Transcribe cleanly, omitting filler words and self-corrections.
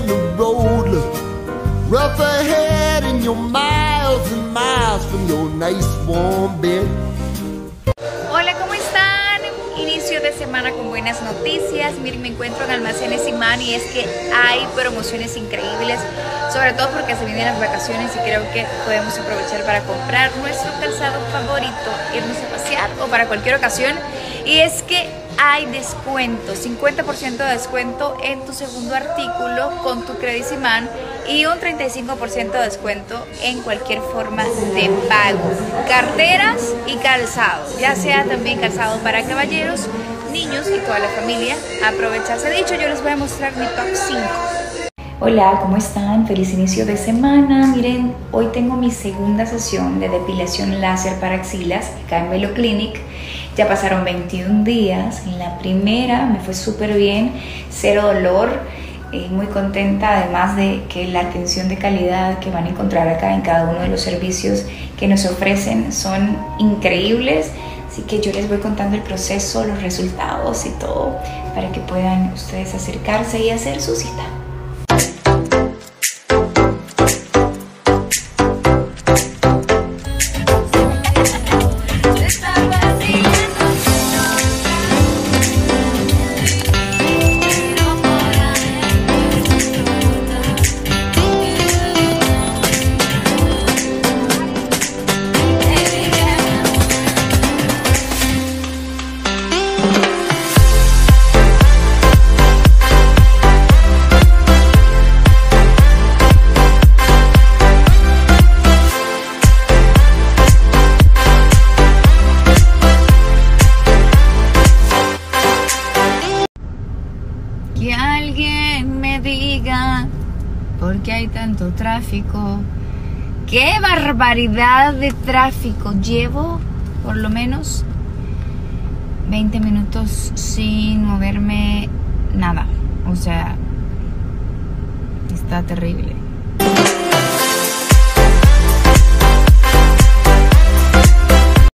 the road look rough ahead and you're miles and miles from your nice warm bed. Hola, ¿cómo están? Inicio de semana con buenas noticias. Miren, me encuentro en Almacenes Imán y es que hay promociones increíbles, sobre todo porque se vienen las vacaciones y creo que podemos aprovechar para comprar nuestro calzado favorito, irnos a pasear o para cualquier ocasión. Y es que hay descuento, 50% de descuento en tu segundo artículo con tu Credicimán y un 35% de descuento en cualquier forma de pago. Carteras y calzado, ya sea también calzado para caballeros, niños y toda la familia. Aprovecharse. Dicho, yo les voy a mostrar mi top 5. Hola, ¿cómo están? Feliz inicio de semana. Miren, hoy tengo mi segunda sesión de depilación láser para axilas acá en Velo Clinic. Ya pasaron 21 días. En la primera me fue súper bien, cero dolor, muy contenta, además de que la atención de calidad que van a encontrar acá en cada uno de los servicios que nos ofrecen son increíbles. Así que yo les voy contando el proceso, los resultados y todo para que puedan ustedes acercarse y hacer su cita. Que alguien me diga por qué hay tanto tráfico. ¡Qué barbaridad de tráfico! Llevo por lo menos 20 minutos sin moverme nada. O sea, está terrible.